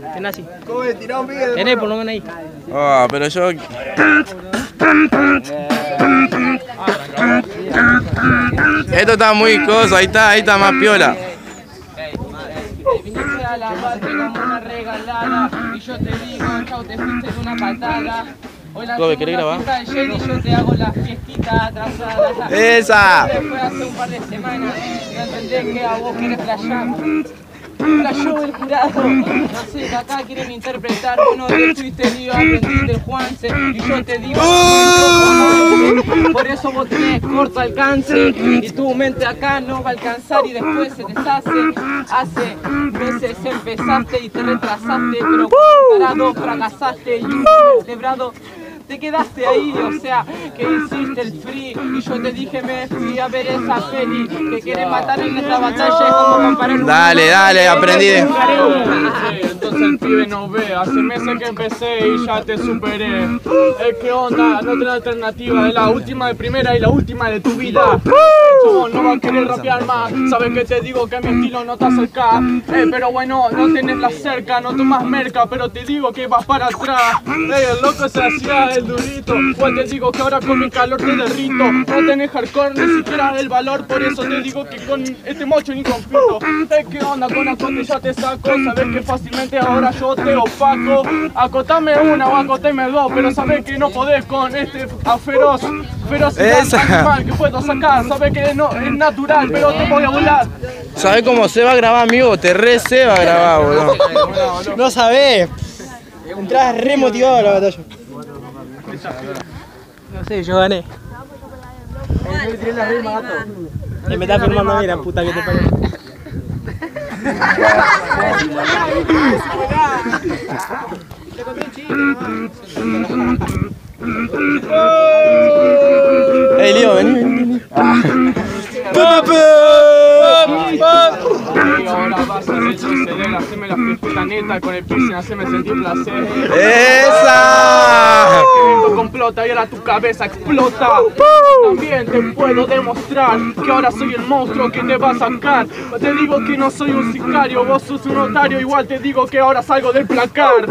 Tenés así. Tenés por lo menos ahí. Ah, pero yo... Esto está muy coso, ahí está más piola. Viniste a la parte como una regalada y yo te digo, chau, te fuiste de una patada. Hoy la segunda fiesta de Jenny, yo te hago la fiestita atrasada. ¡Esa! Fue hace un par de semanas, no entendés que a vos querés flashear. Flashó el jurado, no sé, que acá quieren interpretar, uno te fuiste lío, aprendiste el Juanse, y yo te digo, por eso vos tenés corto alcance, y tu mente acá no va a alcanzar y después se deshace. Hace meses empezaste y te retrasaste, pero parado fracasaste y quebrado. Te quedaste ahí, o sea, que hiciste el free y yo te dije me fui a ver esa peli que quiere matar en esta batalla es como comparar un... Dale, aprendí de... Entonces el pibe no ve, hace meses que empecé y ya te superé. ¿Qué onda? No tenés alternativa, es la última de primera y la última de tu vida. Vos no vas a querer rapear más, sabes que te digo que mi estilo no te acerca. Pero bueno, no tenés la cerca, no tomas merca, pero te digo que vas para atrás. El loco se hacía el durito, pues te digo que ahora con mi calor te derrito. No tenés hardcore, ni siquiera el valor, por eso te digo que con este mocho ni confito. ¿Qué onda? Con acote ya te saco, sabes que fácilmente ahora yo te opaco. Acotame una o acotame dos, pero sabes que no podés con este feroz animal que puedo sacar. Sabes que no es natural, pero te voy a volar. ¿Sabés cómo se va a grabar, amigo? Te se va a grabar, boludo. No sabés. Entrás re motivado a la batalla. No sé, yo gané. Me está filmando a mí, la puta que te parió. Ey, Lío, vení. Ahora vas a retroceder, haceme la fiesta neta con el piercing, haceme sentir placer. ¡Esa! Que esto complota y ahora tu cabeza explota. También te puedo demostrar que ahora soy el monstruo que te va a sacar. Te digo que no soy un sicario, vos sos un notario, igual te digo que ahora salgo del placar.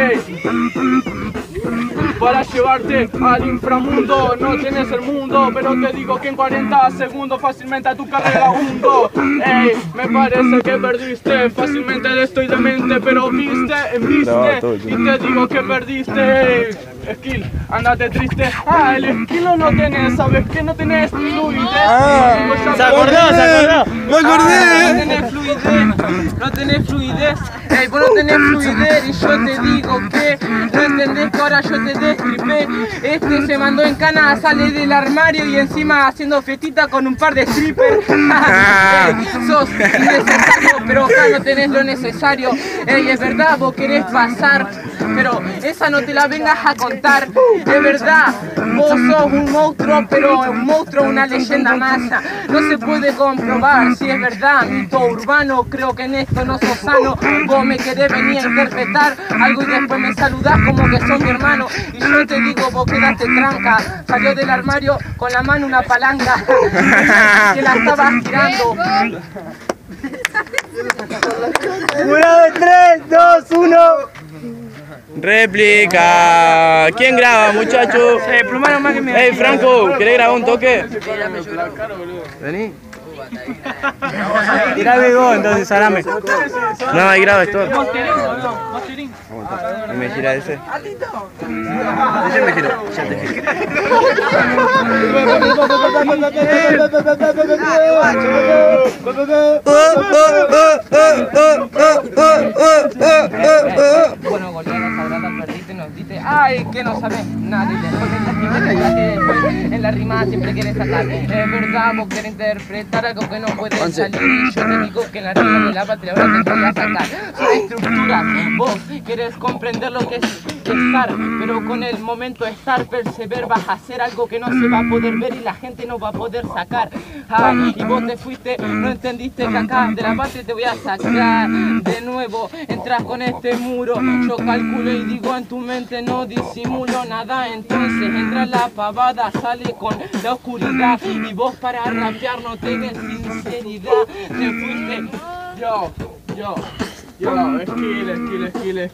Para llevarte al inframundo, no tenés el mundo, pero te digo que en 40 segundos fácilmente a tu carrera hundo. Me parece que perdiste, fácilmente estoy demente, pero viste, y te digo que perdiste. Skill, andate triste. El skill no tenés, sabes que no tenés fluidez. Se acordó. ¡Me acordé! No tenés fluidez. Vos no tenés fluidez y yo te digo que no entendés que ahora yo te destripé. Este se mandó en cana, sale del armario y encima haciendo fiestita con un par de strippers. Sos innecesario, pero acá no tenés lo necesario. Es verdad, vos querés pasar, pero esa no te la vengas a contar. De verdad, vos sos un monstruo, pero un monstruo, una leyenda más. No se puede comprobar si es verdad, mito urbano, creo que en esto no sos sano. Vos me querés venir a interpretar algo y después me saludás como que sos mi hermano. Y yo te digo, vos quedaste tranca. Salió del armario con la mano una palanca que la estabas tirando. Jurado en 3, 2, 1. Réplica. ¿Quién graba, muchacho? Plumaron más que me. Ey, Franco, ¿querés grabar un toque? Vení. Tirame vos, entonces, salame. No, ahí graba esto. ¿Y me gira ese? Ese me giró, ya te giré. Bueno, goleada sagrada, perdiste, nos diste. Ay, que no sabes nada. Y después en la rima siempre quieres sacar. Es verdad, vos querés interpretar algo que no puede salir. Y yo te digo que en la rima de la patria ahora te voy a sacar. Son estructuras, vos querés comprender lo que es estar, pero con el momento de estar, perseverar, vas a hacer algo que no se va a poder ver y la gente no va a poder sacar. Ay, y vos te fuiste, no entendiste que acá de la patria te voy a sacar. De nuevo, entras con este muro, yo calculo y digo en tu mente no disimulo nada. Entonces entra la pavada, sale con la oscuridad y vos para rapear no tenés sinceridad. Te fuiste, yo. Yo, skill.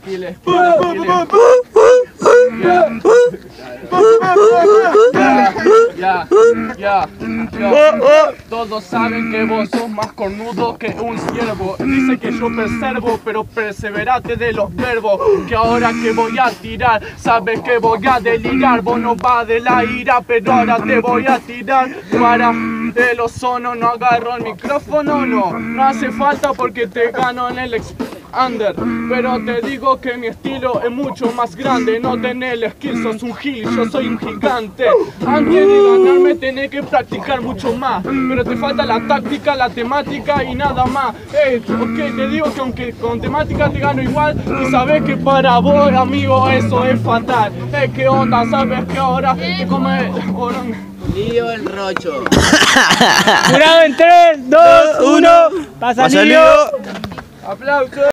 Ya. Todos saben que vos sos más cornudo que un ciervo. Dice que yo perservo, pero perseverate de los verbos. Que ahora que voy a tirar, sabes que voy a delirar. Vos no vas de la ira, pero ahora te voy a tirar. Para el ozono, no agarro el micrófono, no hace falta porque te gano en el under. Pero te digo que mi estilo es mucho más grande. No tenés el skill, sos un gil, yo soy un gigante. Antes de ganarme tenés que practicar mucho más. Pero te falta la táctica, la temática y nada más. Ok, te digo que aunque con temática te gano igual. Y sabes que para vos, amigo, eso es fatal. ¿Qué onda? ¿Sabes que ahora te comes? Lío el rocho. Jurado en 3, 2, 1. Pasa Lío. ¡Aplausos!